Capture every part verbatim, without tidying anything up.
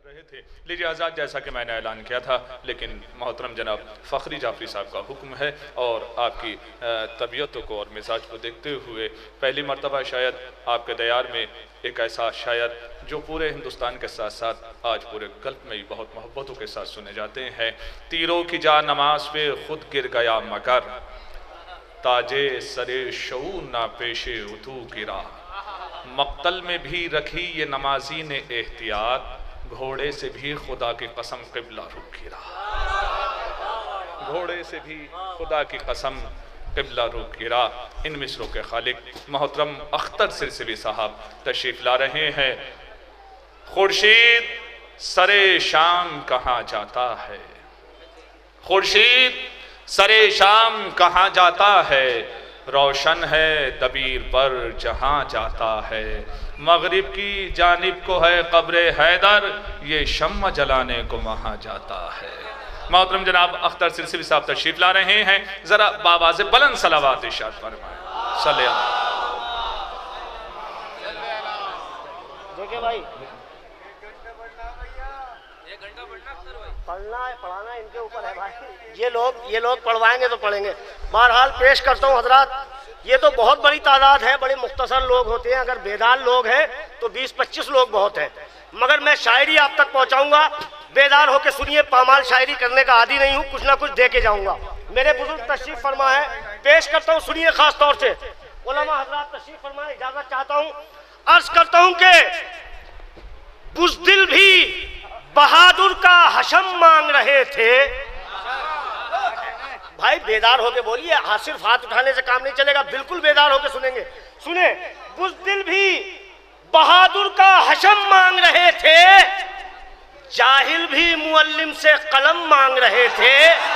रहे थे। लीजिए आज़ाद, जैसा कि मैंने ऐलान किया था, लेकिन मोहतरम जनाब फ़खरी जाफरी साहब का हुक्म है और आपकी तबीयतों को और मिजाज को देखते हुए पहली मरतबा शायद आपके दयार में एक ऐसा शायर जो पूरे हिंदुस्तान के साथ साथ आज पूरे गल्फ में ही बहुत मोहब्बतों के साथ सुने जाते हैं। तीरों की जा नमाज पे खुद गिर गया मगर, ताजे सरे शऊर ना पेशे उतू गिरा। मक्तल में भी रखी ये नमाजी ने एहतियात, घोड़े से भी खुदा की कसम किबला रुख गिरा। घोड़े से भी खुदा की कसम किबला रुख गिरा। इन मिसरों के खालिक मोहतरम अख्तर सिरसिली साहब तशरीफ ला रहे हैं। खुर्शीद सरे शाम कहाँ जाता है, खुर्शीद सरे शाम कहाँ जाता है, रोशन है दबीर पर जहाँ जाता है। मगरिब की जानिब को है कब्र हैदर, ये शम्मा जलाने को वहाँ जाता है। मोहतरम जनाब अख्तर सिरसिली साहब तशरीफ ला रहे हैं, जरा बावाज़ बुलंद सलावत इरशाद फरमाएं। देखिए भाई, पढ़ना है पढ़ाना इनके ऊपर है भाई। ये लोग ये लोग पढ़वाएंगे तो पढ़ेंगे। बहरहाल पेश करता हूँ हजरात, ये तो बहुत बड़ी तादाद है, बड़े मुख्तसर लोग होते हैं। अगर बेदार लोग हैं तो बीस पच्चीस लोग बहुत हैं, मगर मैं शायरी आप तक पहुँचाऊँगा। बेदार होकर सुनिए, पामाल शायरी करने का आदी नहीं हूँ, कुछ ना कुछ दे के जाऊँगा। मेरे बुजुर्ग तशरीफ फरमा है, पेश करता हूँ, सुनिए। खास तौर से उलमा हजरात तशरीफ फरमा, इजाज़त चाहता हूँ। अर्ज करता हूँ कि बुज़दिल भी बहादुर का हशम मांग रहे थे। भाई बेदार होके बोलिए, हाथ सिर्फ हाथ उठाने से काम नहीं चलेगा, बिल्कुल बेदार होके सुनेंगे। सुने, बुज़दिल भी बहादुर का हशम मांग रहे थे, जाहिल भी मुअल्लिम से कलम मांग रहे थे।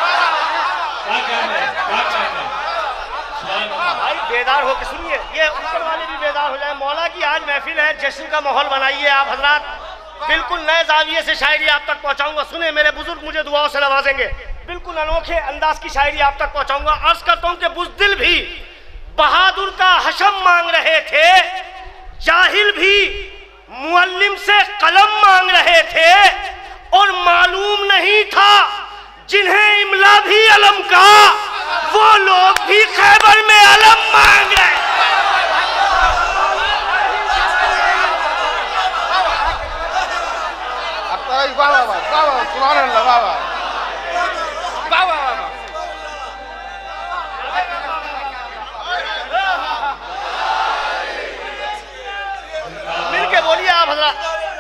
भाई बेदार होके सुनिए, ये ऊपर वाले भी बेदार हो जाए। मौला की आज महफिल है, जश्न का माहौल बनाइए आप हजरात। बिल्कुल नए जाविये से शायरी आप तक पहुंचाऊंगा। सुने, मेरे बुजुर्ग मुझे दुआओं से नवाजेंगे, बिल्कुल अनोखे अंदाज की शायरी आप तक पहुंचाऊंगा। अर्ज करता हूं कि बुज़दिल भी बहादुर का हशम मांग रहे थे, जाहिल भी मुअल्लिम से कलम मांग रहे थे, और मालूम नहीं था जिन्हें इमला भी अलम का, वो लोग भी खैबर में अलम मांग रहे। बाबा बाबा सुभान अल्लाह, बाबा बाबा मिल के बोलिए आप हजरात।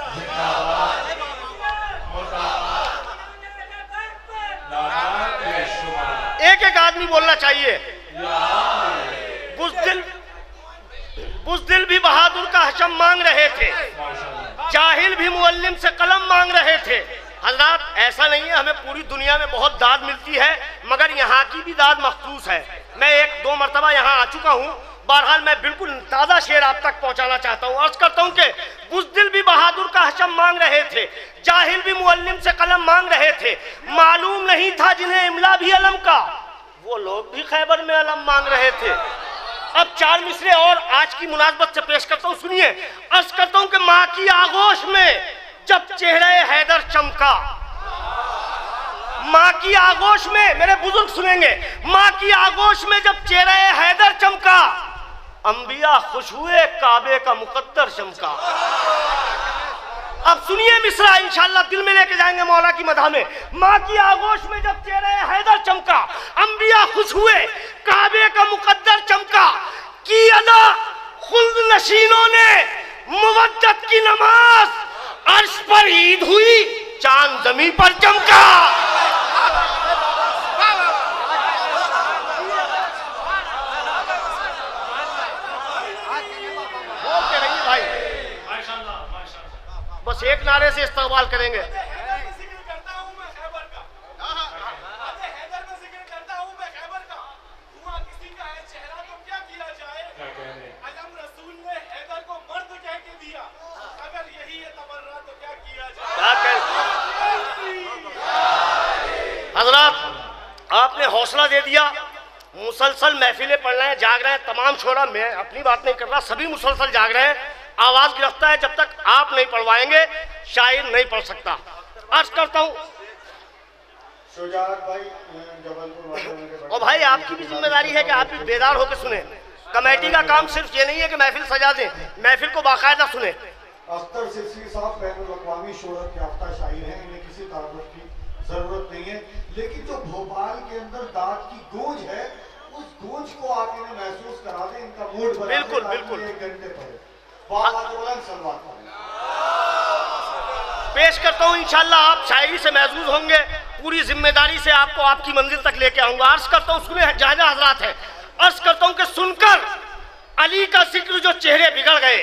एक एक आदमी बोलना चाहिए। बुज़दिल बुज़दिल भी बहादुर का हशम मांग रहे थे, जाहिल भी मुअल्लिम से कलम मांग रहे थे। हजरात ऐसा नहीं है, हमें पूरी दुनिया में बहुत दाद मिलती है, मगर यहाँ की भी दाद मखसूस है। मैं एक दो मरतबा यहाँ आ चुका हूँ। बहरहाल मैं बिल्कुल ताज़ा शेर आप तक पहुँचाना चाहता हूँ। अर्ज करता हूँ कि बुज़दिल भी बहादुर का हशम मांग रहे थे, जाहिल भी मुअल्लिम से कलम मांग रहे थे, मालूम नहीं था जिन्हें इमला भी अलम का, वो लोग भी खैबर में अलम मांग रहे थे। अब चार मिसरे और आज की मुनासबत से पेश करता हूँ, सुनिए। अर्ज करता हूँ कि माँ की आगोश में जब चेहरे हैदर चमका, माँ की आगोश में, मेरे बुजुर्ग सुनेंगे, माँ की आगोश में जब चेहरे हैदर चमका, अंबिया खुश हुए काबे का मुकद्दर चमका। अब सुनिए मिसरा, इंशाअल्लाह दिल में लेके जाएंगे मौला की मदह में। माँ की आगोश में जब चेहरे हैदर चमका, अंबिया खुश हुए काबे का मुकद्दर चमका, की अदा खुल्द नशीनों ने मुवद्दत की नमाज, अर्श पर ईद हुई चांद जमीन पर चमका। बोलते रहिए भाई, बस एक नारे से इस्तेमाल करेंगे। हजरात आपने हौसला दे दिया, मुसलसल महफिलें पढ़ रहे हैं, जाग रहे हैं तमाम छोरा। मैं अपनी बात नहीं कर रहा, सभी मुसलसल जाग रहे हैं। आवाज गिरफ्ता है, जब तक आप नहीं पढ़वाएंगे शायर नहीं पढ़ सकता। अर्ज करता हूँ और भाई आपकी भी जिम्मेदारी है कि आप भी बेदार होकर सुने। कमेटी का काम सिर्फ ये नहीं है कि महफिल सजा दें, महफिल को बाकायदा सुने। अख्तर सिरसी साहब बैनुल-अक़वामी शोहरत याफ्ता शायर हैं, इन्हें किसी तारुफ की जरूरत नहीं है, लेकिन जो भोपाल के अंदर दाद की गूंज है उस गूंज को आप इन्हें महसूस करा दें, इनका मूड बना बिल्कुल बिल्कुल एक घंटे पड़े सलवात पेश करता हूँ। इंशाल्लाह आप शायरी से महसूस होंगे, पूरी जिम्मेदारी से आपको आपकी मंजिल तक लेके आऊंगा। अर्ज करता हूँ, सुने जायजा हजरात है, अर्ज करता हूँ कि सुनकर अली का जिक्र जो चेहरे बिगड़ गए।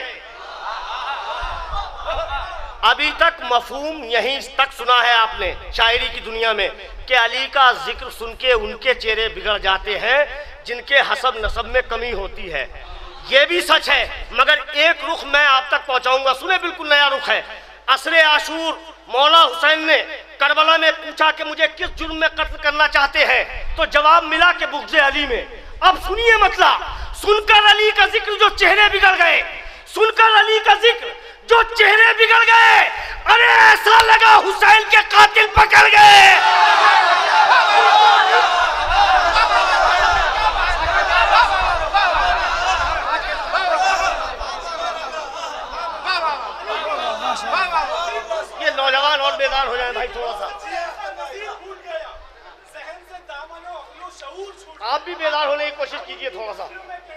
अभी तक मफहूम यहीं तक सुना है आपने शायरी की दुनिया में कि अली का जिक्र सुन के उनके चेहरे बिगड़ जाते हैं जिनके हसब नसब में कमी होती है। ये भी सच है, मगर एक रुख मैं आप तक पहुंचाऊंगा। सुने, बिल्कुल नया रुख है। असरे आशूर मौला हुसैन ने करबला में पूछा कि मुझे किस जुर्म में कत्ल करना चाहते हैं, तो जवाब मिला कि बुग़्ज़े अली में। अब सुनिए मतलब, सुनकर अली का जिक्र जो चेहरे बिगड़ गए, सुनकर अली का जिक्र जो चेहरे बिगड़ गए, अरे ऐसा लगा हुसैन के कातिल पकड़ गए। ये नौजवान और बेदार हो जाए भाई थोड़ा सा, आप भी बेदार होने की कोशिश कीजिए थोड़ा सा।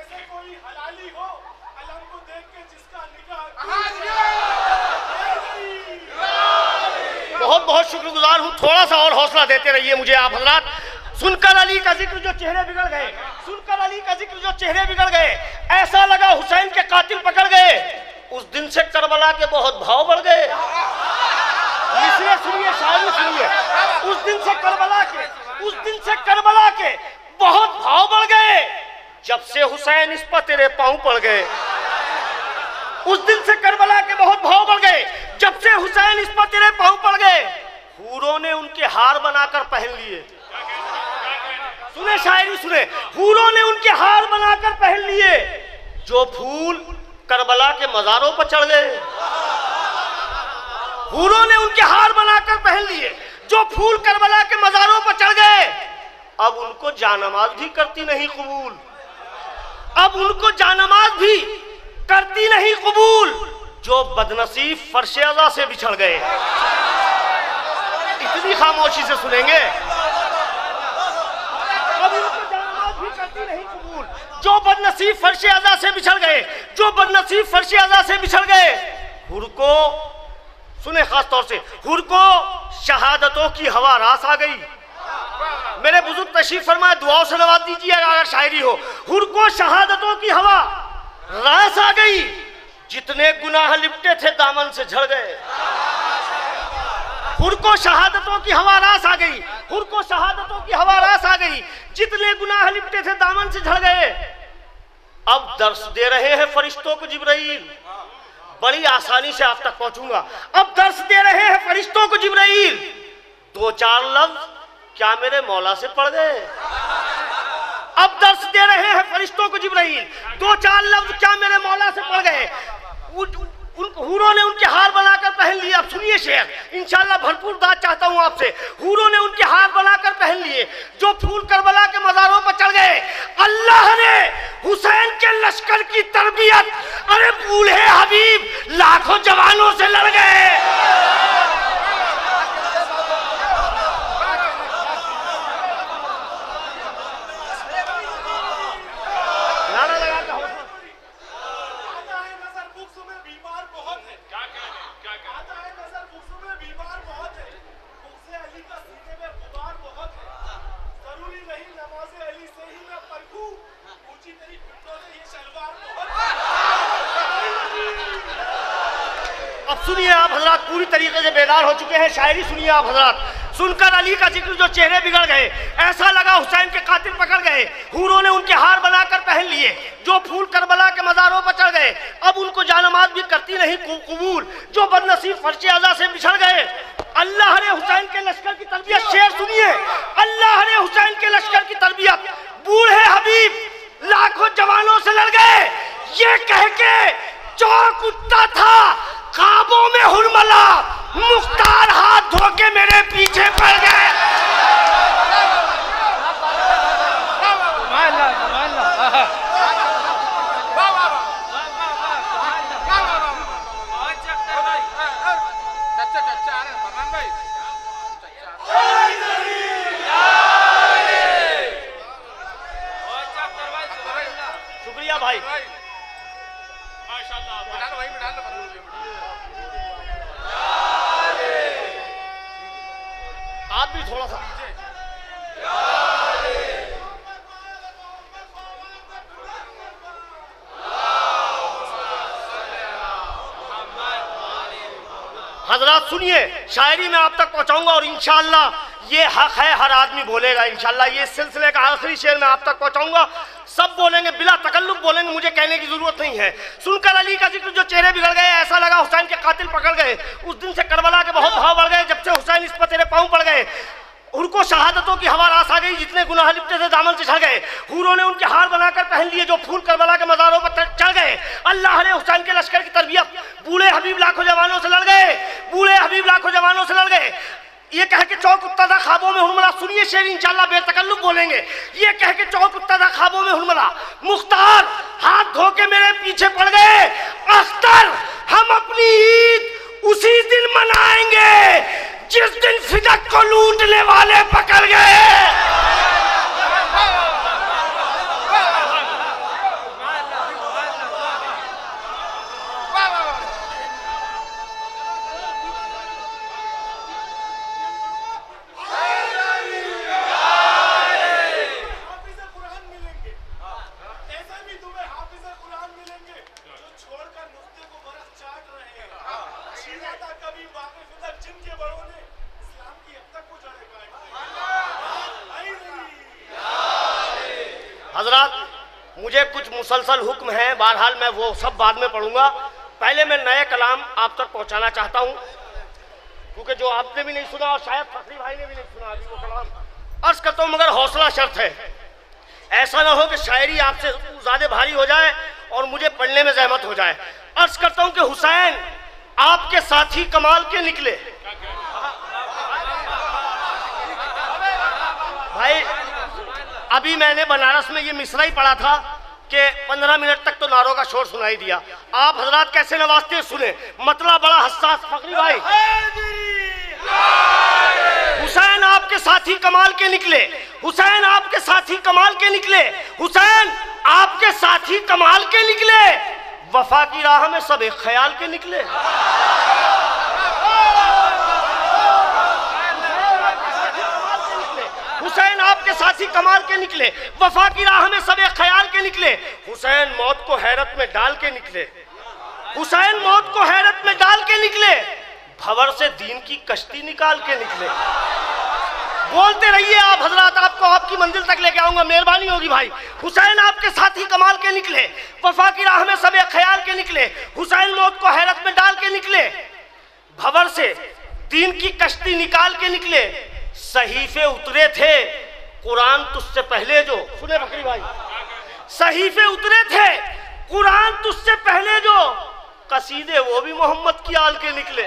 बहुत बहुत शुक्रगुजार हूँ, थोड़ा सा और हौसला देते रहिए मुझे आप हजरात। सुनकर अली का जिक्र जो चेहरे बिगड़ गए, सुनकर अली का जिक्र जो चेहरे बिगड़ गए, ऐसा लगा हुसैन के कातिल पकड़ गए। उस दिन से करबला के बहुत भाव बढ़ गए। इसलिए सुनिए, शायरी सुनिए, उस दिन से करबला के उस दिन से करबला के बहुत भाव बढ़ गए, जब से हुसैन इस पर तेरे पांव पड़ गए। उस दिन से करबला के बहुत भाव बढ़ गए, जब से हुसैन इस पर तेरे पांव पड़ गए। हूरों ने उनके हार बनाकर पहन लिए। सुने शायरी सुने, हूरों ने उनके हार बनाकर पहन लिए, जो फूल करबला के मजारों पर चढ़ गए। हूरों ने उनके हार बनाकर पहन लिए, जो फूल करबला के मजारों पर चढ़ गए। अब उनको जानमाज भी करती नहीं कबूल, अब उनको जानमाज भी करती नहीं कबूल, जो बदनसीब फर्शे अज़ा से बिछड़ गए। इतनी खामोशी से सुनेंगे। अब उनको जानमाज भी करती नहीं कबूल, जो बदनसीब फर्शे अज़ा से बिछड़ गए, जो बदनसीब फर्शे अज़ा से बिछड़ गए। हुर को सुने, खास तौर से हुर को शहादतों की हवा रास आ गई। मेरे बुजुर्ग तशरीफ फरमाए, दुआओं से नवाज दीजिएगा अगर शायरी हो। हुर को शहादतों की हवा रास आ गई, जितने गुनाह लिपटे थे दामन से झड़ गए। हुर को शहादतों की हवा रास आ गई, हुर को शहादतों की हवा रास आ गई, जितने गुनाह लिपटे थे दामन से झड़ गए। अब दर्श दे रहे हैं फरिश्तों को जिब्राइल, बड़ी आसानी से आप तक पहुंचूंगा। अब दर्श दे रहे हैं फरिश्तों को जिब्राइल, दो चार लफ्ज क्या मेरे मौला से पढ़ गए। अब दर्श दे रहे हैं फरिश्तों को जिब्राइल, दो चार लफ्ज क्या मेरे मौला से पढ़ गए। उन हूरों ने उनके हार बनाकर पहन लिए। अब सुनिए शेर, इंशाल्लाह भरपूर दाद चाहता हूं आपसे। हूरों ने उनके हार बनाकर पहन लिए, जो फूल करबला के मज़ारों पर चढ़ गए। अल्लाह ने हुसैन के लश्कर की तरबियत, अरे बूढ़े हबीब लाखों जवानों से लड़ गए। सुनिए आप हजरात, पूरी तरीके से बेदार हो चुके हैं। शायरी सुनिए आप हजरात। सुनकर अली का जिक्र जो चेहरे बिगड़ गए, ऐसा लगा हुसैन के कातिल पकड़ गए। हूरों ने उनके हार बनाकर पहन लिए, जो फूल करबला के मज़ारों पर चढ़ गए। अब उनको जानमाज भी करती नहीं कबूल, जो बदनसीब फर्शे अज़ा से बिछड़ गए। अल्लाह ने हुसैन के लश्कर की तरबियत, शेर सुनिए, अल्लाह ने हुसैन के लश्कर की तरबियत, बूढ़े हबीब लाखों जवानों से लड़ गए। ये कह के चौक उठता था ख्वाबों में हुरमला, धोके मेरे पीछे पड़ गए। शुक्रिया भाई। आप भी थोड़ा सा हजरात सुनिए, शायरी में आप तक पहुंचाऊंगा और इंशाअल्लाह ये हक है, हर आदमी बोलेगा इंशाअल्लाह। ये सिलसिले का आखिरी शेर मैं आप तक पहुंचाऊंगा, सब बोलेंगे, बिला तकल्लुफ बोलेंगे, मुझे कहने की जरूरत नहीं है। सुनकर अली का जिक्र जो चेहरे बिगड़ गए, ऐसा लगा हुसैन के कातिल पकड़ गए। उस दिन से करबला के बहुत भाव बढ़ गए, जब से हुसैन इस पर तेरे पांव पड़ गए। उनको शहादतों की हवा रास आ गई, जितने गुनाह लिपटे थे दामन से झड़ गए। हूरों ने उनके हार बनाकर पहन लिए, जो फूल करबला के मज़ारों पर चढ़ गए। अल्लाह ने हुसैन के लश्कर की तरबियत, बूढ़े हबीब लाखों जवानों से लड़ गए, बूढ़े हबीब लाखों जवानों से लड़ गए। ये कह के चौक उत्तादा ख्वाबों में हुरमला, सुनिए शेर इंशाअल्लाह बेतकल्लुफ बोलेंगे। ये कह के चौक उत्तादा ख्वाबों में हुरमला, मुख्तार हाथ धो के मेरे पीछे पड़ गए। अख्तर हम अपनी ईद उसी दिन मनाएंगे जिस दिन फिदक को लूटने वाले पकड़ गए। हजरात मुझे कुछ मुसलसल हुक्म है, बहरहाल मैं वो सब बाद में पढ़ूंगा। पहले मैं नए कलाम आप तक पहुंचाना चाहता हूं, क्योंकि जो आपने भी नहीं सुना और शायद फखरी भाई ने भी नहीं सुना अभी वो कलाम। अर्ज करता हूं, मगर हौसला शर्त है, ऐसा ना हो कि शायरी आपसे ज्यादा भारी हो जाए और मुझे पढ़ने में जहमत हो जाए। अर्ज करता हूं कि हुसैन आपके साथी कमाल के निकले। भाई अभी मैंने बनारस में ये मिसरा ही पढ़ा था कि पंद्रह मिनट तक तो नारों का शोर सुनाई दिया। आप हजरात कैसे नवाजते हैं सुने, मतलब बड़ा हसास। फखरी भाई, हुसैन आपके साथी कमाल के निकले, हुसैन आपके साथी कमाल के निकले, हुसैन आपके साथी कमाल के निकले। वफा की राह में सब एक ख्याल के निकले। हुसैन आपके साथी कमाल के निकले, वफा की राह में सब एक ख्याल के निकले। हुसैन मौत को हैरत में डाल के निकले, हुसैन मौत को हैरत में डाल के निकले। भंवर से दीन की कश्ती निकाल के निकले। बोलते रहिए आप हजरात, आपको आपकी मंजिल तक लेके आऊंगा, मेहरबानी होगी भाई। हुसैन आपके साथी कमाल के निकले, वफा की राह में सब एक ख्याल के निकले। हुसैन मौत को हैरत में डाल के निकले, भंवर से दीन की कश्ती निकाल के निकले। सहीफे उतरे थे कुरान तुझसे पहले जो, सुने फखरी भाई, सहीफे उतरे थे कुरान तुझसे पहले जो, कसीदे वो भी मोहम्मद की आल के निकले।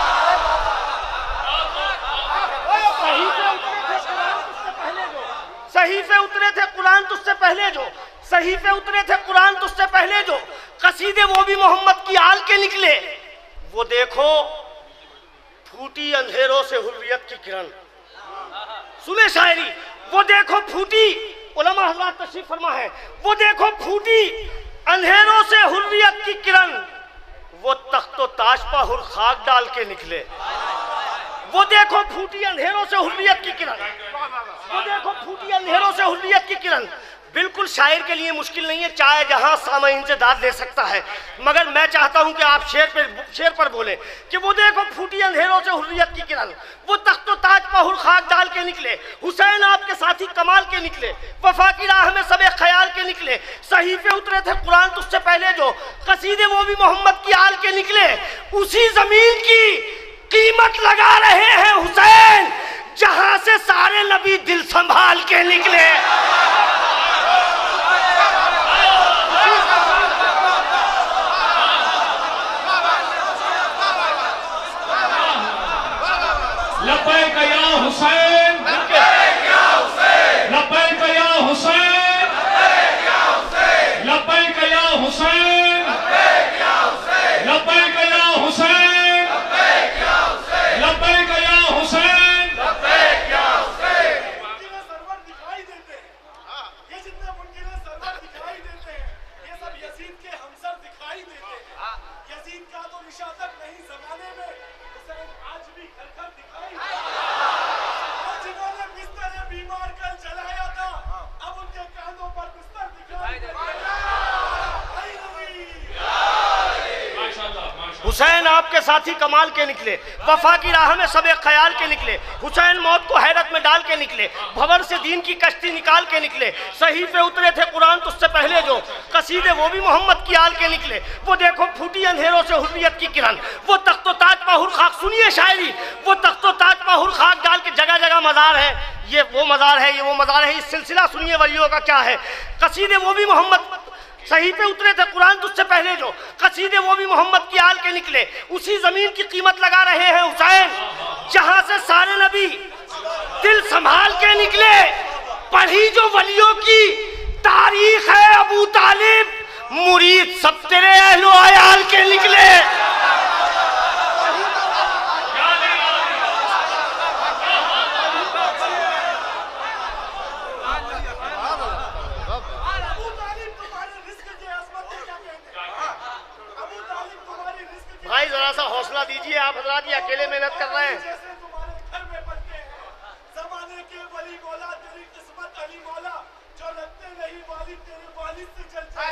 सहीफे उतरे थे कुरान तुझसे पहले जो, सहीफे उतरे थे कुरान तुझसे पहले जो, कसीदे वो भी मोहम्मद की आल के निकले। वो देखो फूटी अंधेरों से हुर्रियत की किरण, सुने शायरी, वो देखो फूटी, उलमा हज़रात तशरीफ फरमा है, वो देखो फूटी अंधेरों से हुर्रियत की किरण। वो तख्तो ताज पर हुर खाक डाल के निकले। वो देखो फूटी अंधेरों से हुर्रियत की किरण, वो देखो फूटी अंधेरों से हुर्रियत की किरण। बिल्कुल शायर के लिए मुश्किल नहीं है, चाहे जहां सामईन से दाद दे सकता है, मगर मैं चाहता हूं कि आप शेर पे शेर पर बोले कि वो देखो फूटी अंधेरों से हुर्रियत की किरण। वो तख्तो ताज पर हुर खाक डाल के निकले। हुसैन आपके साथी कमाल के निकले, वफा की राह में सब एक ख्याल के निकले। सहीफे उतरे थे कुरान तुझसे पहले जो, कसीदे वो भी मोहम्मद की आल के निकले। उसी जमीन की कीमत लगा रहे हैं हुसैन, जहां से सारे नबी दिल संभाल के निकले। लब्बैक या हुसैन, लब्बैक या हुसैन, लब्बैक या हुसैन, लब्बैक या हुसैन, लब्बैक या हुसैन, लब्बैक या हुसैन। सरवर दिखाई देते हैं, ये जितने मुमकिन सरवर दिखाई देते हैं, ये सब यजीद के हमसर दिखाई देते हैं। यजीद का तो निशादत नहीं जमाने में, हुसैन आज भी घर घर दिखाई देते हैं। और जिन्होंने बिस्तर बीमार कल जलाया था, अब उनके कांधों पर बिस्तर दिखाई देते हैं। हुसैन आपके साथी कमाल के निकले, वफा की राह में सब एक ख्याल के निकले। हुसैन मौत को हैरत में डाल के निकले, भंवर से दीन की कश्ती निकाल के निकले। सहीफे उतरे थे कुरान तुझसे पहले जो, कसीदे वो भी मोहम्मद की आल के निकले। वो देखो फूटी अंधेरों से हुर्रियत की किरण, वो तख्तो ताज पर हुर खाक, सुनिए शायरी, वो तख्तो ताज पर हुर खाक डाल के जगह जगह मजार है। ये वो मजार है, ये वो मजार है। इस सिलसिला सुनिए वलियों का क्या है। कसीदे वो भी मोहम्मद, सही पे उतरे थे कुरान तुझसे पहले जो, कसीदे वो भी मोहम्मद की आल के निकले। उसी जमीन की कीमत लगा रहे हैं हुसैन, जहां से सारे नबी दिल संभाल के निकले। पढ़ी जो वलियों की तारीख है अबू तालिब, मुरीद सब तेरे अहलो अयाल के निकले। भाई जरा सा हौसला दीजिए, आप हजरात ये अकेले मेहनत कर रहे हैं। जैसे तुम्हारे घर में पलते हैं, ज़माने के वली मौला, तेरी किस्मत अली मौला, जो लगते नहीं वालिद तेरे वालिद से चल जाए।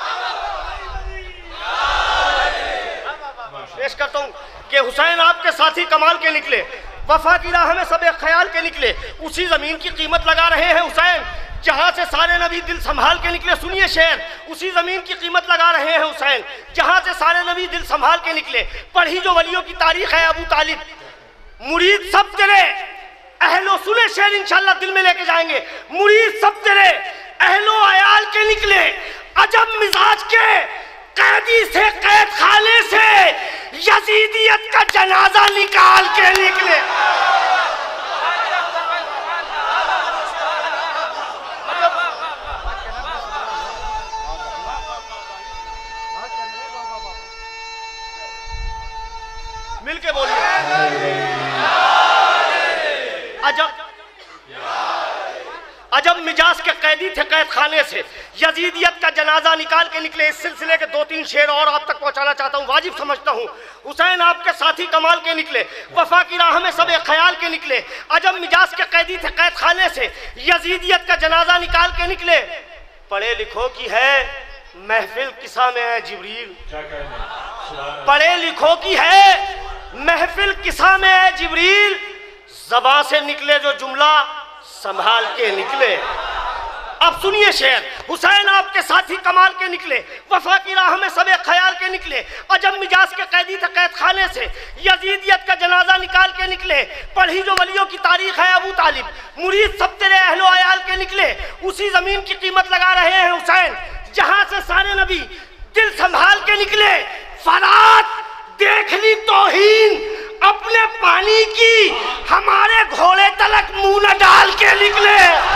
पेश करता हूँ कि हुसैन आपके साथी कमाल के निकले, वफा की राह में सब एक ख्याल के निकले। उसी जमीन की कीमत लगा रहे हैं हुसैन, जहां से सारे नबी दिल संभाल के निकले। सुनिए शेर, उसी जमीन की कीमत लगा रहे हैं हुसैन, जहां से सारे नबी दिल संभाल के निकले। पढ़ी जो वलियों की तारीख है अबू तालिब, मुरीद सब तेरे अहलो, सुने शेर इंशाल्लाह दिल में लेके जाएंगे। मुरीद सब तेरे अहलो अयाल के निकले, अजब मिजाज के कैदी से, कैद खाने से यजीदियत का जनाजा निकाल के निकले। मिलके बोलिए, अजब अजब मिजाज के कैदी थे कैद खाने से, यजीदियत का जनाजा निकाल के निकले। इस सिलसिले के दो तीन शेर और आप तक पहुंचाना चाहता हूं, वाजिब समझता हूं। हुसैन आपके साथी कमाल के निकले, वफा की राह में सब एक ख्याल के निकले। अजब मिजाज के कैदी थे कैद खाने से, यजीदियत का जनाजा निकाल के निकले। पढ़े लिखो की है महफिल किसा में है जिब्रील, पढ़े लिखो की है महफिल किसा में है जिब्रील, ज़बान से निकले जो जुमला संभाल के निकले। अब सुनिए शेर, हुसैन आपके साथी कमाल के निकले, वफा की राह में सब एक ख्याल के निकले। अजब मिजाज के कैदी थे कैद खाने से, यजीदियत का जनाजा निकाल के निकले। पढ़ी जो वलियों की तारीख है अबू तालिब, मुरीद सब तेरे अहलो अयाल के निकले। उसी जमीन की कीमत लगा रहे हैं हुसैन, जहां से सारे नबी दिल संभाल के निकले। फरात देख ली तौहीन अपने पानी की, हमारे घोड़े तलक मुंह न डाल के निकले।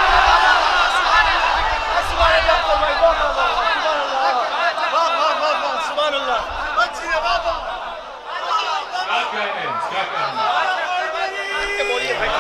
बोलिए भाई,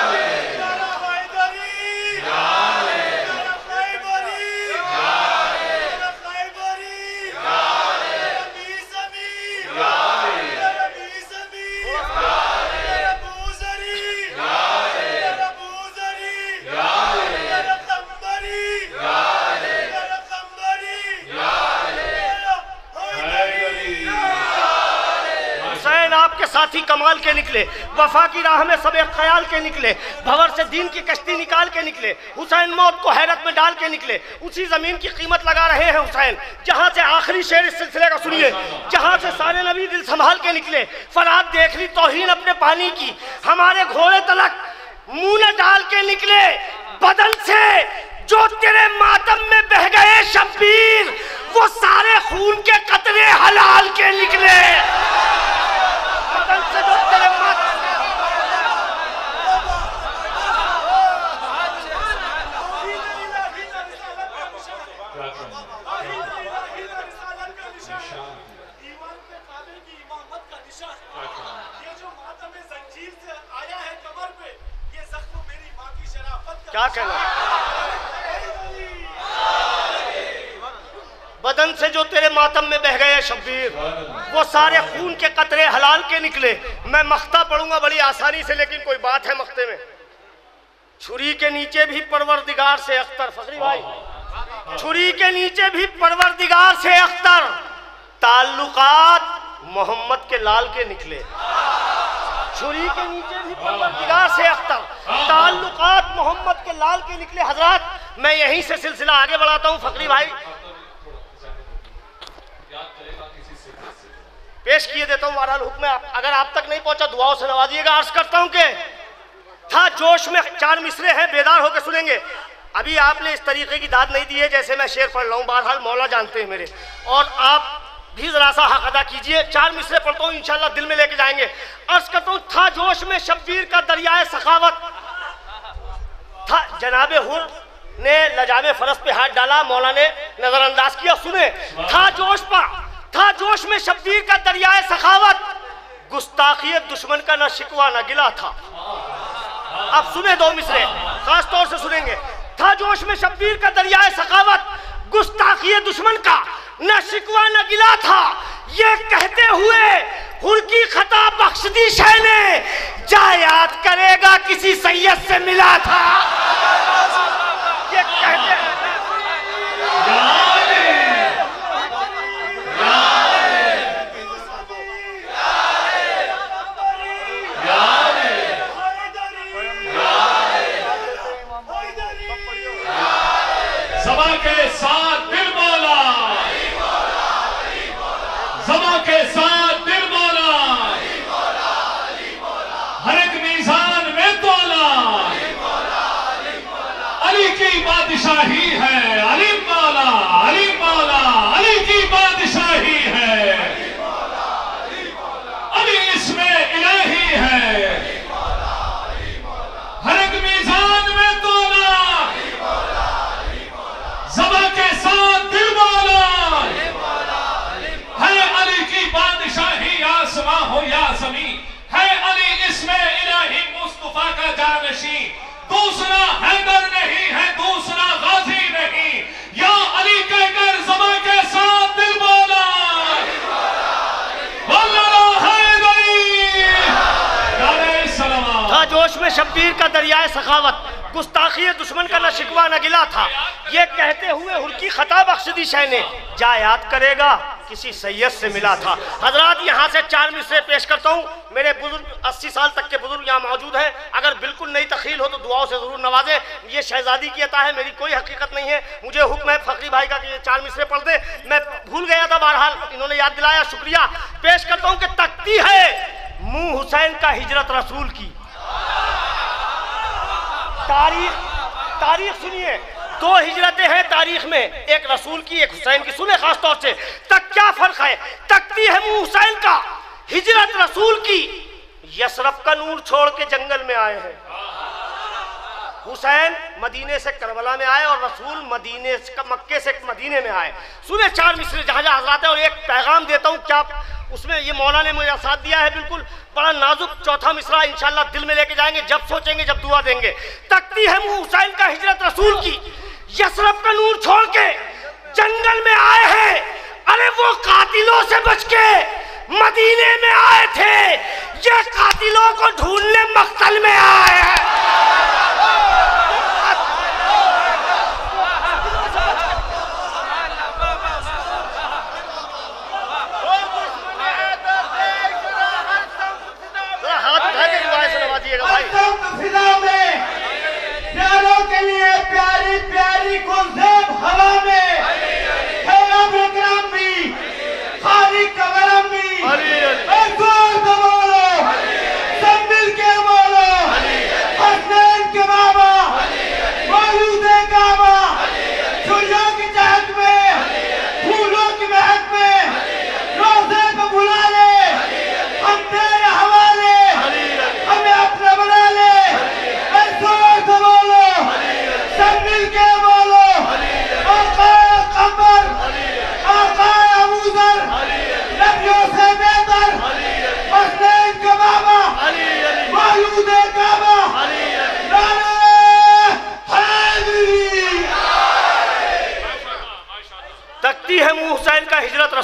साथी कमाल के निकले, वफा की राह में सब एक ख्याल के निकले। भंवर से दीन की कश्ती निकाल के निकले। हुसैन मौत को हैरत में डाल के निकले। उसी जमीन की कीमत लगा रहे हैं हुसैन, जहां से आखिरी शेर इस सिलसिले का सुनिए, जहां से सारे नबी दिल संभाल के निकले। फरात देख ली तौहीन अपने पानी की, हमारे घोड़े तलक मुंह न डाल के निकले। बदन से जो तेरे मातम में बह गए शब्बीर, वो सारे खून के कतरे हलाल के निकले। बदन से जो तेरे मातम जंजीर से आया है कमर पे, ये जख्म मेरी माँ की शराफत का। क्या कहना, बदन से जो तेरे मातम में बह गए शब्बीर, वो सारे खून के कतरे हलाल के निकले। मैं मख्ता पढ़ूंगा बड़ी आसानी से, लेकिन कोई बात है मख्ते में। छुरी के नीचे भी परवरदिगार से अख्तर, फखरी भाई, छुरी के नीचे भी परवरदिगार से अख्तर, ताल्लुकात मोहम्मद के लाल के निकले। छुरी के नीचे भी परवरदिगार से अख्तर, ताल्लुकात मोहम्मद के लाल के निकले। हजरात, मैं यहीं से सिलसिला आगे बढ़ाता हूँ। फकरी भाई पेश किए देता हूँ बहरहाल हुक्म, अगर आप तक नहीं पहुंचा दुआओं से नवाजिएगा। अर्ज करता हूँ कि था जोश में, चार मिसरे हैं, बेदार होकर सुनेंगे। अभी आपने इस तरीके की दाद नहीं दी है जैसे मैं शेर पढ़ रहा हूँ, बहरहाल मौला जानते हैं मेरे, और आप भी जरा सा हक अदा कीजिए। चार मिसरे पढ़ता हूँ, इंशाल्लाह दिल में लेके जाएंगे। अर्ज करता हूँ, था जोश में शब्बीर का दरियाए सखावत, था जनाबे हुर ने लजामे फरस पे हाथ डाला, मौला ने नजरअंदाज किया। सुने, था जोश पा था जोश में शब्बीर का दरियाए सखावत, गुस्ताखी दुश्मन का न शिकवा न गिला था। अब सुने दो मिसरे, खास तौर से सुनेंगे। था जोश में शब्बीर का दरियाए सखावत, गुस्ताखी दुश्मन का न शिकवा न गिला था। ये कहते हुए हुर की खता बख्श दी शह ने, जा याद करेगा किसी सैयद से मिला था। ये कहते ज़बा के साथ दिल मौला, ज़बा के साथ दिल मौला, हर एक मीज़ान में तोला, अली की बादशाही है, अली मौला, अली मौला, अली की बादशाही है, अली इसमें इलाही है, हर एक मीज़ान में तोला, ज़बा के साथ दिल मौला, है अली की बादशाही आसमां हो या ज़मीं, है अली इसमें इलाही मुस्तफा का जानशी, दूसरा हैदर नहीं है, दूसरा गाजी नहीं, या अली कहकर ज़बा के साथ दिल मौला, था जोश में शब्बीर का दरियाए सखावत, गुस्ताखी दुश्मन का न शिकवा न गिला था। ये कहते हुए हुर की खता बख्श दी शह ने, जा याद करेगा किसी सैयद से मिला था। हजरात, यहाँ से चार मिसरे पेश करता हूँ। मेरे बुजुर्ग अस्सी साल तक के बुजुर्ग यहाँ मौजूद हैं, अगर बिल्कुल नई तखील हो तो दुआओं से जरूर नवाजे। ये शहजादी की अता है, मेरी कोई हकीकत नहीं है। मुझे हुक्म है फखरी भाई का कि ये चार मिसरे पढ़ दे, मैं भूल गया था, बहरहाल इन्होंने याद दिलाया, शुक्रिया। पेश करता हूँ कि तकती है मुंह हुसैन का हिजरत रसूल की। तारीख तारीख सुनिए, दो हिजरतें हैं तारीख में, एक रसूल की एक हुसैन की। सुने खास तौर से, तक क्या फर्क है। तकती है मुंह हुसैन का, हिजरत रसूल की, यसरफ का नूर छोड़ के जंगल में आए हैं। हुसैन मदीने से करबला में आए और रसूल मदीने से मक्के से मदीने में आए। सुने चार मिसरे जहां जहां हजरात है, और एक पैगाम देता हूं, क्या उसमें ये मौला ने मुझे साथ दिया है, बिल्कुल बड़ा नाजुक चौथा मिसरा, इंशाल्लाह दिल में लेके जाएंगे, जब सोचेंगे जब दुआ देंगे। तकती है मुंह हुसैन का हिजरत रसूल की, यसरफ का नूर छोड़ के जंगल में आए हैं। अरे वो कातिलों से बच के मदीने में आए थे, ये कातिलों को ढूंढने मक्तल में आए हैं। प्यारों के लिए प्यारी प्यारी गुलज़ेब हवा में है अब इकराम भी, खाली कवरम भी, जोर से बोलो, सब मिल के बोलो, हसनैन के बाबा, मौलूद काबा, सूर्यों की चहक में, फूलों की महक में, रोज़े को बुला ले, हम तेरे हवाले, हमें अपना बना ले। जोर से बोलो, सब मिल के बोलो,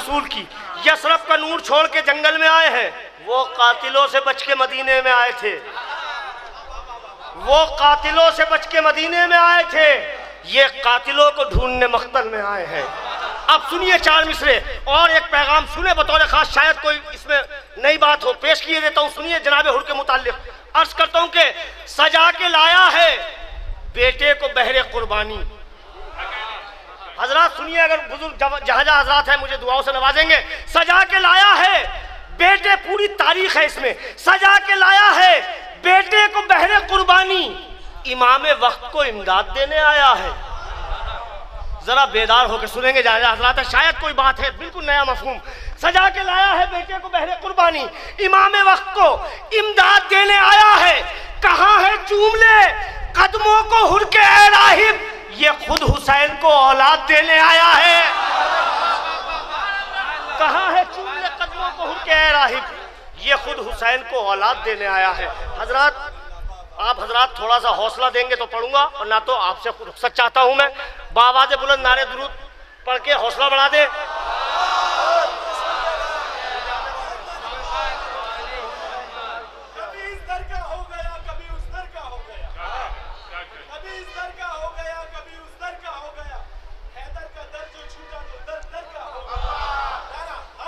रसूल की। यसरफ का नूर छोड़ के जंगल में आए हैं, वो कातिलों से बच के मदीने में आए थे, वो कातिलों से बच के मदीने में आए थे, ये कातिलों को ढूंढने मख्तल में आए हैं। अब सुनिए चार मिसरे और एक पैगाम सुने बतौर खास, शायद कोई इसमें नई बात हो, पेश किए देता हूँ। सुनिए जनाब हुर के मुताल्लिक अर्ज करता हूँ कि सजा के लाया है बेटे को बहरे कुर्बानी। हजरात सुनिए, अगर बुजुर्ग जहाँ जहाँ हजरात है मुझे दुआओं से नवाजेंगे। सजा के लाया है बेटे, पूरी तारीख है इसमें, सजा के लाया है बेटे को बहरे कुर्बानी, इमाम वक्त को इमदाद देने आया है। जरा बेदार होकर सुनेंगे जहाँ जहाँ हजरात है, शायद कोई बात है, बिल्कुल नया मफहूम। सजा के लाया है बेटे को बहरे कुर्बानी, इमाम वक्त को इमदाद देने आया है। कहाँ है चूम ले कदमों को हुर के ए राहिब, ये खुद हुसैन को औलाद देने आया है। कहाँ है चूम ले कदमों को हुर के ए राहिब, ये खुद हुसैन को औलाद देने आया है। हजरात आप हजरात थोड़ा सा हौसला देंगे तो पढ़ूंगा, और ना तो आपसे रुखसत चाहता हूं मैं। बावाज़े बुलंद नारे दुरूद पढ़ के हौसला बढ़ा दे। कभी इस दर का हो गया, कभी उस दर का हो गया, कभी इस दर का हो गया, कभी उस दर का हो गया, हैदर का दर जो छूटा तो दर दर का हो गया।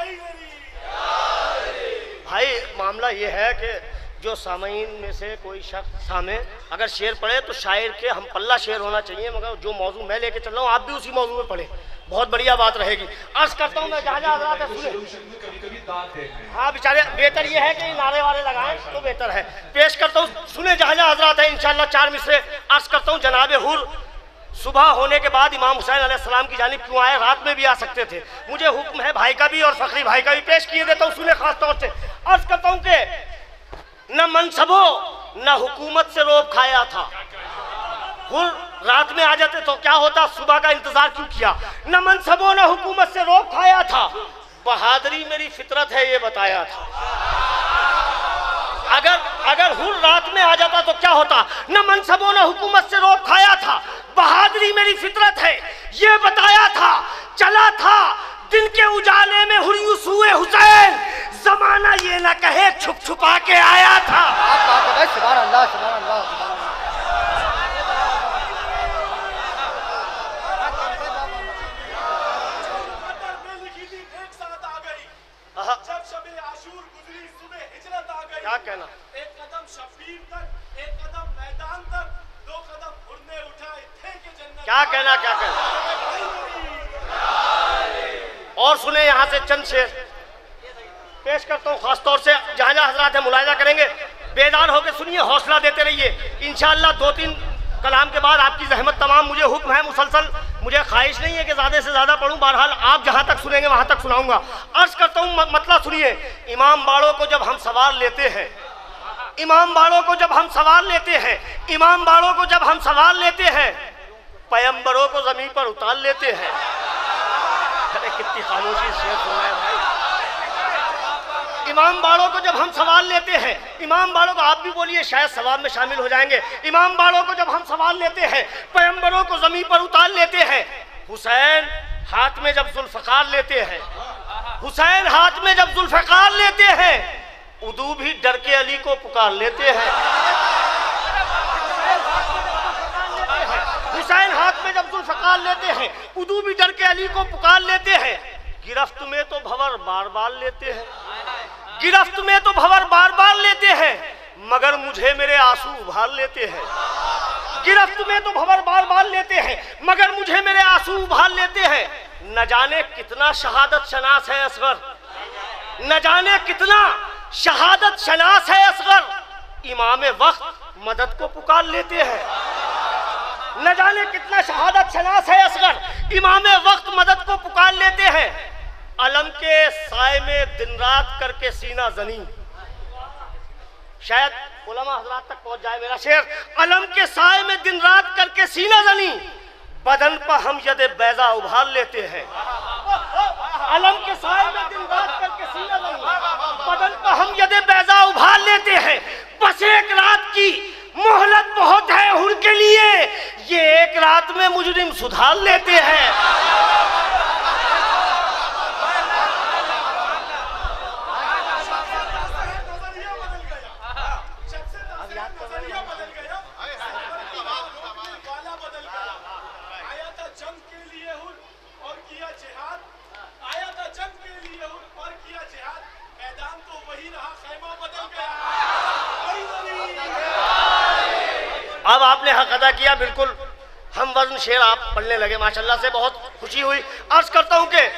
भाई मामला ये है कि जो सामीन में से कोई शख्स सामने अगर शेर पढ़े तो शायर के हम पल्ला शेर होना चाहिए, मगर जो मौजू मैं लेके चल रहा हूँ आप भी उसी मौजू में पढ़े, बहुत बढ़िया बात रहेगी। अर्ज करता हूँ मैं जहाँ जहाँ हजरात है सुने। हाँ बेचारे, बेहतर ये है कि नारे वाले लगाएं तो बेहतर है। पेश करता हूँ सुने जहाँ जहाँ हजरात है इंशाअल्लाह चार मिसरे। अर्ज करता हूँ जनाब हुर सुबह होने के बाद इमाम हुसैन अलैहिस्सलाम की जानिब क्यों आए, रात में भी आ सकते थे, मुझे हुक्म है भाई का भी और फखरी भाई का भी, पेश किए देता हूँ सुने खास तौर से। अर्ज करता हूँ कि न मनसबो न हुकूमत से रोब खाया था, हुर रात में आ जाते तो क्या होता, सुबह का इंतजार क्यों किया। न मनसबो न हुकूमत से रोब खाया था, बहादुरी मेरी फितरत है ये बताया था। अगर अगर हुर रात में आ जाता तो क्या होता, न मनसबो न हुकूमत से रोब खाया था, बहादुरी मेरी फितरत है ये बताया था। चला था दिन के उजाले में हुर्यूस हुए हुसैन, जमाना ये न कहे छुप छुपा के आया था। सुभान अल्लाह, सुभान अल्लाह, सुभान अल्लाह। जब शबे आशूर गुजरी सुबह हिजरत आ गई, क्या कहना, एक कदम शब्बीर तक, एक कदम मैदान तक, दो कदम उड़ने उठाए थे कि जन्नत। क्या कहना, क्या कहना। और सुने यहाँ से चंद शेर पेश करता हूँ खास तौर से, जहाँ जहाँ हजरात है मुलाहिजा करेंगे, बेदार होकर सुनिए, हौसला देते रहिए। इंशाअल्लाह दो तीन कलाम के बाद आपकी जहमत तमाम, मुझे हुक्म है मुसलसल, मुझे ख्वाहिश नहीं है कि ज़्यादा से ज़्यादा पढ़ूँ, बहरहाल आप जहाँ तक सुनेंगे वहाँ तक सुनाऊंगा। अर्ज करता हूँ मतलब सुनिए। इमाम बाड़ों को जब हम सवार लेते हैं, इमाम बाड़ों को जब हम सवार लेते हैं, इमाम बाड़ों को जब हम सवार लेते हैं, पैगंबरों को ज़मीन पर उतार लेते हैं। अरे कितनी खामोशी शेर सुना है भाई। इमाम बाड़ों को जब हम सवाल लेते हैं, इमाम बाड़ों को आप भी बोलिए शायद सवाल में शामिल हो जाएंगे। इमाम बाड़ों को जब हम सवाल लेते हैं, पैगंबरों को जमीन पर उतार लेते हैं। हुसैन हाथ में जब जुल्फकार लेते हैं, हुसैन हाथ में जब जुल्फकार लेते हैं, उदू भी डर के अली को पुकार लेते हैं। हुसैन हाथ में जब जुल्फकार लेते हैं, उदू भी डर के अली को पुकार लेते हैं। गिरफ्त में तो भंवर बार बार लेते हैं, गिरफ्त में तो भंवर बार बार लेते हैं, मगर मुझे मेरे आंसू उभार लेते हैं। गिरफ्त में तो भंवर बार बार लेते हैं, मगर मुझे मेरे आंसू उभार लेते हैं। न जाने कितना शहादत शनास है असगर, न जाने कितना शहादत शनास है असगर, इमाम वक्त मदद को पुकार लेते हैं। न जाने कितना शहादत शनास है असगर, इमाम वक्त मदद को पुकार लेते हैं। अलम के साए में दिन रात करके सीना जनी, शायद उलमा हजरात तक पहुंच जाए मेरा शेर। अलम के साए में दिन रात करके सीना जनी, बदन पर हम यदे बैजा उभार लेते हैं। अलम के साए में दिन रात करके सीना जनी, बदन पर हम यदे बैजा उभार लेते हैं। बस एक रात की मोहलत बहुत है हुर के लिए, ये एक रात में मुजरिम सुधार लेते हैं। अब आपने हक अदा किया, बिल्कुल हम वजन शेर आप पढ़ने लगे, माशाल्लाह से बहुत खुशी हुई। अर्ज करता हूं कि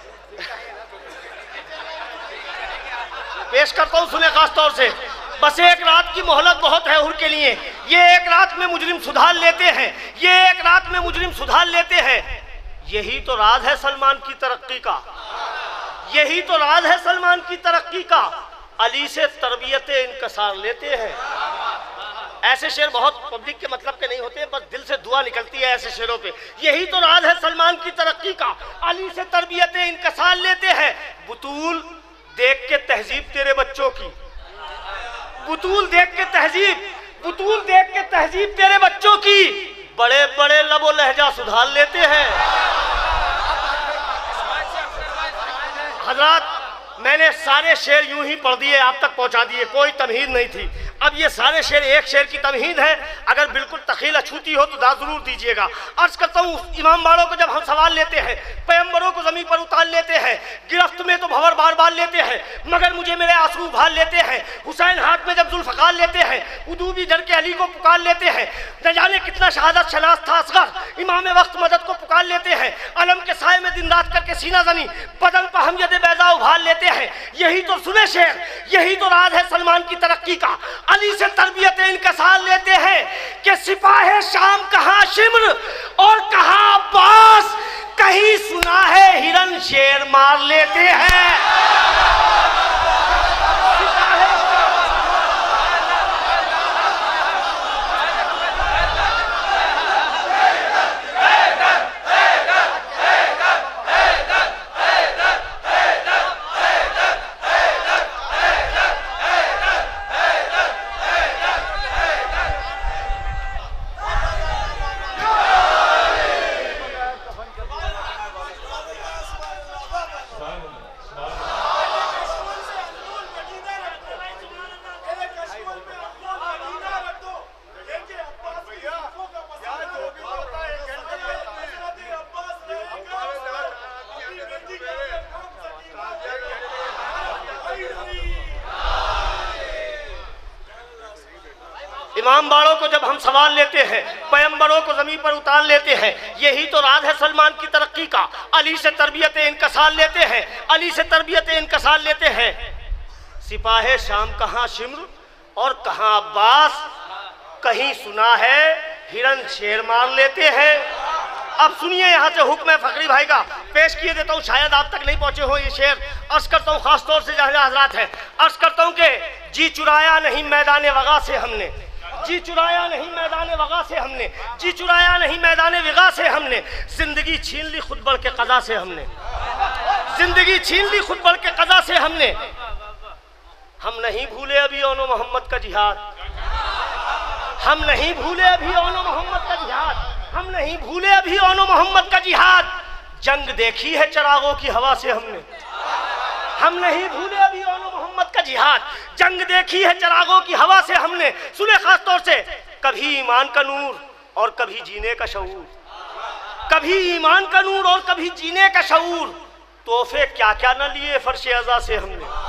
पेश करता हूं, सुने खास तौर से, बस एक रात की मोहलत बहुत है हुर के लिए, ये एक रात में मुजरिम सुधार लेते हैं, ये एक रात में मुजरिम सुधार लेते हैं। यही तो राज है सलमान की तरक्की का, यही तो राज है सलमान की तरक्की का। अली से तरबियत इनकसार लेते हैं। ऐसे शेर बहुत पब्लिक के मतलब के नहीं होते, बस दिल से दुआ निकलती है ऐसे शेरों पे। यही तो राज है सलमान की तरक्की का, अली से तरबियत इनकसार लेते हैं। बुतूल देख के तहजीब तेरे बच्चों की, बुतूल देख के तहजीब, बुतूल देख के तहजीब तेरे बच्चों की, बड़े बड़े लबो लहजा सुधार लेते हैं। हजरात, मैंने सारे शेर यूं ही पढ़ दिए, आप तक पहुंचा दिए, कोई तमहीद नहीं थी। अब ये सारे शेर एक शेर की तमहीद है, अगर बिल्कुल तखील अछूती हो तो दाद जरूर दीजिएगा। अर्ज करता हूँ, इमाम बाड़ों को जब हम सवाल लेते हैं, पैगंबरों को जमीन पर उतार लेते हैं, गिरफ्त में तो भंवर बार बार लेते हैं, मगर मुझे मेरे आंसू उभार लेते हैं। हुसैन हाथ में जब जुल्फकार लेते हैं, उदूबी डर के अली को पुकार लेते हैं। न जाने कितना शहादत शनास था असगर, इमाम वक्त मदद को पुकार लेते हैं। अलम के साए में दिन रात करके सीना जनी, बदन पर हम यदे बैजा उभार लेते हैं। यही तो सुने शेर, यही तो राज है सलमान की तरक्की का, अली से तरबियत इनकसार लेते हैं। कि सिपाहे शाम कहाँ शिम्र और कहाँ अब्बास, कहीं सुना है हिरन शेर मार लेते हैं। इमाम बाड़ों को जब हम सवाल लेते हैं, पैगंबरों को जमीन पर उतार लेते हैं। यही तो राज है सलमान की तरक्की का, अली से तरबियत इनकसार लेते हैं, अली से तरबियत इनकसार लेते हैं। सिपाहे शाम कहाँ शिम्र और कहाँ अब्बास, कहीं सुना है हिरन शेर मार लेते हैं। अब सुनिए यहाँ से हुक्म है फकरी भाई का, पेश किए देता हूँ, शायद आप तक नहीं पहुंचे हो ये शेर। अर्ज करता हूँ खास तौर से जहाँ हजरात है, अर्ज करता हूँ कि जी चुराया नहीं मैदान वगा से हमने, जी चुराया नहीं मैदान वगा से हमने, जी चुराया नहीं मैदान वगा से हमने, जिंदगी छीन ली खुद बढ़ के कज़ा से हमने, जिंदगी छीन ली खुद बढ़ के कज़ा से हमने। हम नहीं भूले अभी ओनो मोहम्मद का जिहाद, हम नहीं भूले अभी ओनो मोहम्मद का जिहाद, हम नहीं भूले अभी ओनो मोहम्मद का जिहाद। जंग देखी है चिरागों की हवा से हमने, हम नहीं भूले अभी ओनो मोहम्मद का जिहाद। जंग देखी है चिरागों की हवा से हमने। सुने खास तौर से, कभी ईमान का नूर और कभी जीने का शऊर, कभी ईमान का नूर और कभी जीने का शऊर। तोहफे क्या क्या न लिए फर्श अज़ा से हमने।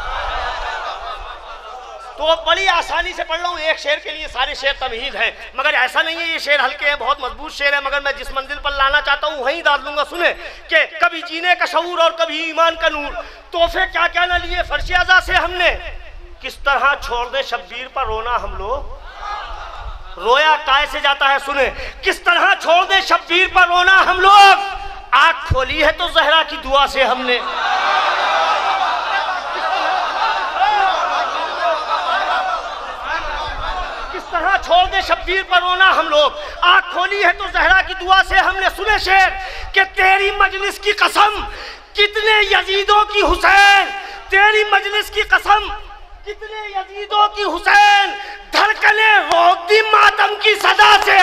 तो बड़ी आसानी से पढ़ रहा हूँ, एक शेर के लिए सारे शेर तमहीद हैं, मगर ऐसा नहीं है ये शेर हल्के हैं, बहुत मजबूत शेर है, मगर मैं जिस मंजिल पर लाना चाहता हूँ वहीं डाल दूंगा। सुने कि कभी जीने का शऊर और कभी ईमान का नूर, तोहफे क्या क्या न लिए फर्श अज़ा से हमने। किस तरह छोड़ दे शब्बीर पर रोना हम लोग, रोया काय से जाता है। सुने, किस तरह छोड़ दे शब्बीर पर रोना हम लोग, आँख खोली है तो जहरा की दुआ से हमने। तरह छोड़ दे शब्बीर पर रोना हम लोग, आँख खोली है तो जहरा की दुआ से हमने। सुने शेर कि तेरी मजलिस की कसम कितने यजीदों की हुसैन, तेरी मजलिस की कसम कितने यजीदों की हुसैन, धड़कने रोक दी मातम की सदा से।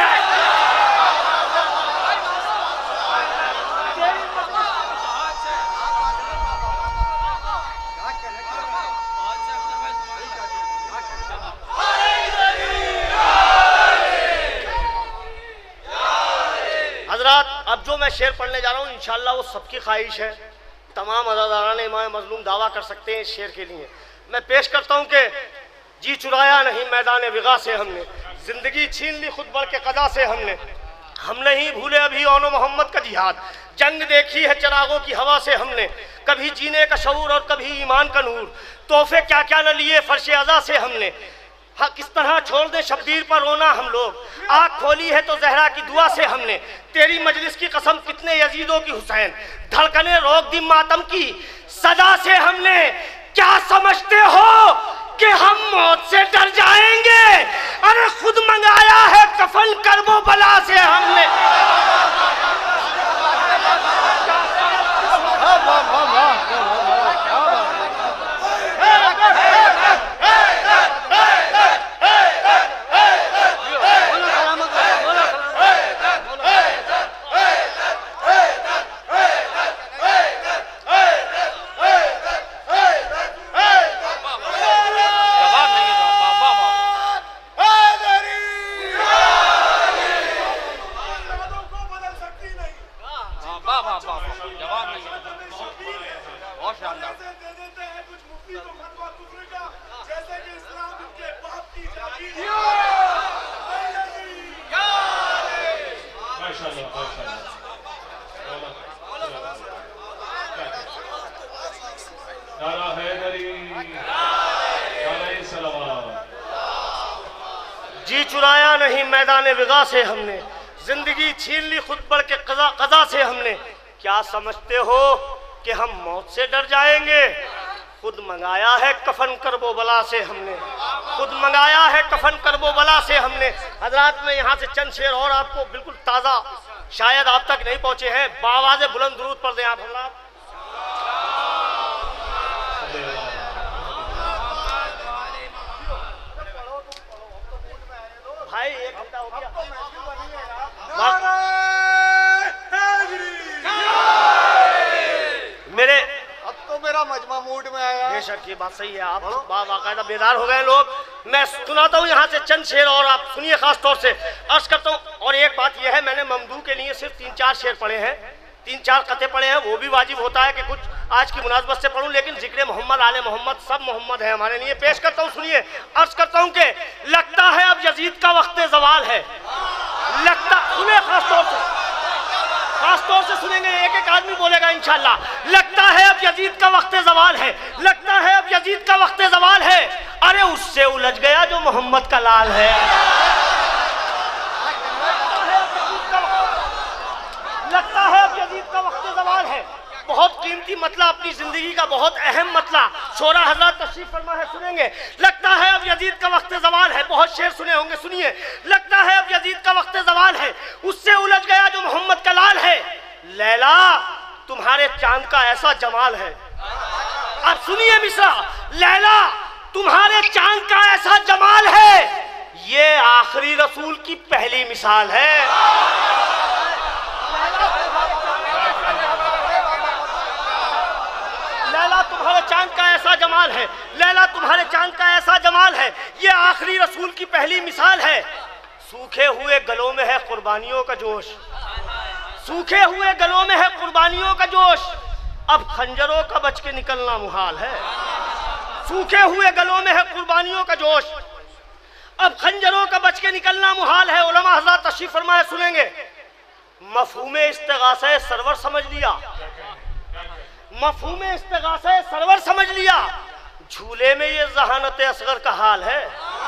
अब जो मैं शेर पढ़ने जा रहा हूँ इंशाअल्लाह वो सबकी ख्वाहिश है, तमाम अज़ादारान इमाम मज़लूम दावा कर सकते हैं इस शेर के लिए। मैं पेश करता हूँ कि जी चुराया नहीं मैदान विगा से हमने, जिंदगी छीन ली खुद बढ़ के कदा से हमने, हम नहीं भूले अभी ओनो मोहम्मद का जिहाद, जंग देखी है चरागों की हवा से हमने, कभी जीने का शऊर और कभी ईमान का नूर, तोहफे क्या क्या न लिए फर्शे अज़ा से हमने। हाँ, किस तरह छोड़ दे शब्बीर पर रोना हम लोग, आँख खोली है तो जहरा की दुआ से हमने, तेरी मजलिस की कसम कितने यजीदों की हुसैन, धड़कने रोक दी मातम की सदा से हमने। क्या समझते हो कि हम मौत से डर जाएंगे? अरे खुद मंगाया है कफन करबो बला से हमने। जी चुराया नहीं मैदान विगा से हमने, जिंदगी छीन ली खुद बढ़ के कज़ा कज़ा से हमने। क्या समझते हो कि हम मौत से डर जाएंगे? खुद मंगाया है कफन करबो बला से हमने, खुद मंगाया है कफन करबो बला से हमने। हजरात में यहाँ से चंद शेर और आपको बिल्कुल ताज़ा, शायद आप तक नहीं पहुँचे हैं, बावाज़े बुलंद दुरूद पढ़ दें आप हजरात। भाई एक घंटा हो गया। मेरे अब तो मेरा मजमा मूड में आया। बेशक ये बात सही है, आप बाकायदा बेदार हो गए लोग। मैं सुनाता हूँ यहाँ से चंद शेर और आप सुनिए खास तौर से अर्ज करता हूँ। और एक बात यह है, मैंने ममदू के लिए सिर्फ तीन चार शेर पढ़े हैं, तीन चार कथे पढ़े हैं, वो भी वाजिब होता है कि कुछ आज की मुनासबत से पढ़ूं, लेकिन जिक्र मोहम्मद आले मोहम्मद सब मोहम्मद है हमारे लिए। पेश करता हूँ, सुनिए। अर्ज करता हूँ कि लगता है अब यजीद का वक्त जवाल है, लगता सुने खास तौर से, खास तौर से सुनेंगे, एक एक आदमी बोलेगा इंशाल्लाह। लगता है अब यजीद का वक्त जवाल है, लगता है अब यजीद का वक्त जवाल है, अरे उससे उलझ गया जो मोहम्मद का लाल है। लगता है अब यजीद का वक्त जवाल है, बहुत कीमती मतला, अपनी जिंदगी का बहुत अहम मतला, शोरा हजरत तशरीफ फरमा है, सुनेंगे। लगता है अब यजीद का वक्त जवाल है, बहुत शेर सुने होंगे, सुनिए। लगता है अब यजीद का वक्त जवाल है, उससे उलझ गया जो मोहम्मद का लाल है। लैला तुम्हारे चांद का ऐसा जमाल है, अब सुनिए मिसरा। लैला तुम्हारे चांद का ऐसा जमाल है, ये आखिरी रसूल की पहली मिसाल है। लैला तुम्हारे चांद का ऐसा जमाल है, लैला तुम्हारे चांद का ऐसा जमाल है, ये आखिरी रसूल की पहली मिसाल है। सूखे हुए गलों में है कुर्बानियों का जोश, सूखे हुए गलों में है कुर्बानियों का जोश, अब खंजरों का बच के निकलना मुहाल है। सूखे हुए गलों में है कुर्बानियों का जोश, अब खंजरों का बच के निकलना मुहाल है। उलमा हज़रात तशरीफ फरमाए, सुनेंगे। मफ़हूमे इस्तिग़ासा सरवर समझ लिया, मफ़हूमे इस्तिग़ासा सरवर समझ लिया, झूले में ये ज़हानत असगर का हाल है।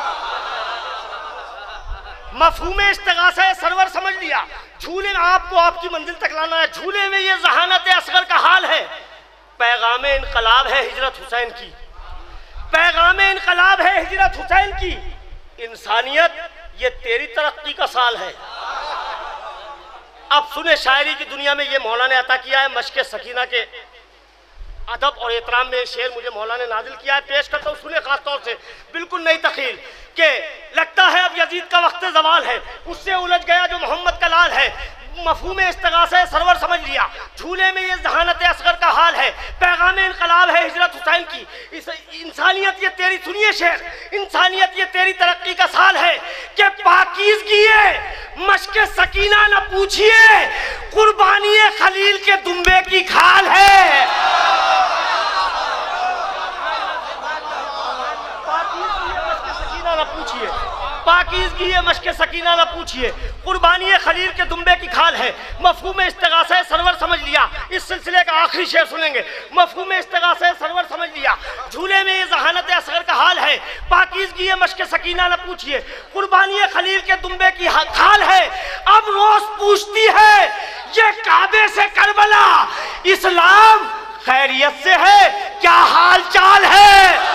मफ़हूमे इस्तिग़ासा सरवर समझ लिया, झूले में आपको आपकी मंजिल तक लाना है, झूले में ये ज़हानत असगर का हाल है। पैगामे इनकलाब है हिजरत हुसैन की, पैगामे इनकलाब है हिजरत हुसैन की, इंसानियत ये तेरी तरक्की का साल है। अब सुने, शायरी की दुनिया में ये मौला ने अता किया है, मश्क सकीना के अदब और एहतराम में शेर मुझे मौला ने नाजिल किया है, पेश करता हूँ, सुने खास तौर से, बिल्कुल नई तखील के। लगता है अब यजीद का वक्त जवाल है, उससे उलझ गया जो मोहम्मद का लाल है। मफ़हूमे इस्तिग़ासा सरवर समझ लिया, झूले में ये ज़हानत असगर का हाल है। पैगामे इनकलाब है हिजरत हुसैन की, इस इंसानियत ये तेरी, सुनिए शेर, इंसानियत ये तेरी तरक्की का साल है कि पाकीज़गी मश्क सकीना न पूछिए, कुर्बानी खलील के दुम्बे की खाल है। पाकीज़गी मश्क सकीना न पूछिए, पाकीज़गी ये मश्क सकीना न पूछिए, कुर्बानी खलील के दुम्बे की खाल है। मफहूम इस्तिगासा सरवर समझ लिया। इस सिलसिले का आखिरी शेर सुनेंगे। मफहूम इस्तिगासा सरवर समझ लिया, झूले में ये जहानत असगर का हाल है। पाकीज़गी ये मश्क सकीना न पूछिए, कुर्बानी खलील के दुम्बे की खाल है। अब रोज पूछती है ये काबे से करबला, इस्लाम खैरियत से है क्या हाल चाल है।